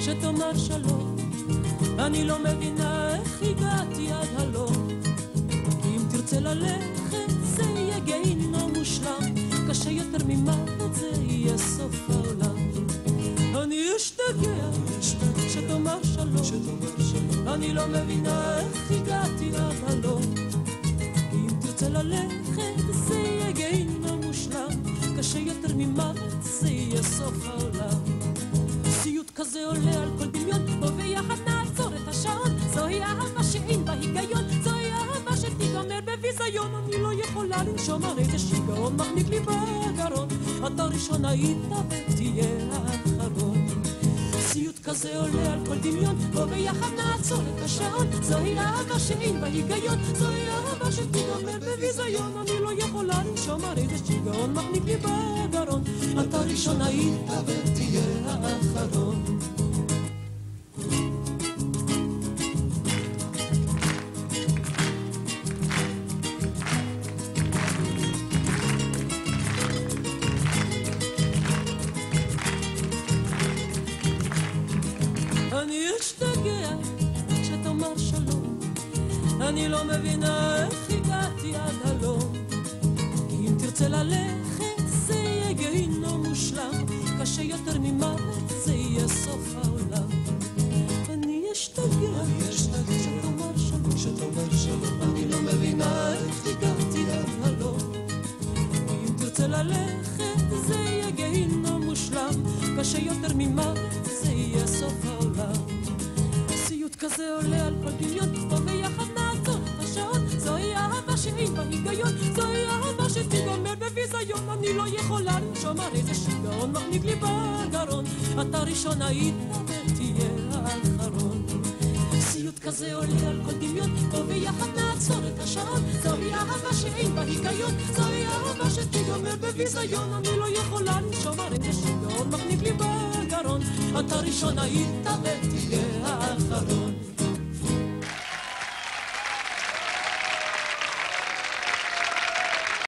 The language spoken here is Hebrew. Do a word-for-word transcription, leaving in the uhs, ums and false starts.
שתאמר שלום. אני לא מבינה איך הגעתי עד הלום. אם תרצה ללכת זה יהיה גיהינום מושלם, קשה יותר ממוות זה יהיה סוף העולם. אני אשתגע שתאמר שלום. אני לא מבינה איך הגעתי עד הלום. אם תרצה ללכת זה יהיה גיהינום מושלם, קשה יותר ממוות זה יהיה סוף העולם. סיוט כזה עולה על כל דמיון, בוא ויחד נעצור את השעון. זוהי אהבה שאין בה היגיון, זוהי אהבה שתיגמר בביזיון. אני לא יכולה לנשום, הרי זה שיגעון מחניק לי בגרון. אתה ראשון היית ותהיה האחרון. סיוט כזה עולה על כל דמיון, בוא ויחד נעצור את השעון. זוהי אהבה שאין בה היגיון, זוהי אהבה שתיגמר בביזיון. אני לא יכולה לנשום, הרי זה שיגעון מחניק לי בגרון. אתה ראשון היית ותהיה האחרון. אני אשתגע כשתאמר שלום. אני לא מבינה איך הגעתי עד הלום. אם תרצה ללכת זה יהיה גיהינום מושלם, קשה יותר ממוות זה יהיה סוף העולם. אני אשתגע כשתאמר שלום. אני לא מבינה איך הגעתי עד הלום. אם תרצה ללכת זה יהיה גיהינום מושלם, קשה יותר ממוות זה יהיה סוף העולם. סיוט כזה עולה על כל דמיון, בוא ביחד נעצור את השעון. זוהי אהבה שאין בה היגיון, זוהי אהבה שתיגמר בביזיון. אני לא יכולה לנשום, הרי זה שיגעון מחניק לי בגרון. אתה ראשון היית ותהיה האחרון. סיוט כזה עולה על כל דמיון, בוא ביחד נעצור את השעון. זוהי אהבה שאין בה היגיון, זוהי אהבה שתיגמר בביזיון. אני לא יכולה לנשום, הרי זה שיגעון מחניק לי בגרון. אתה ראשון היית ותהיה האחרון.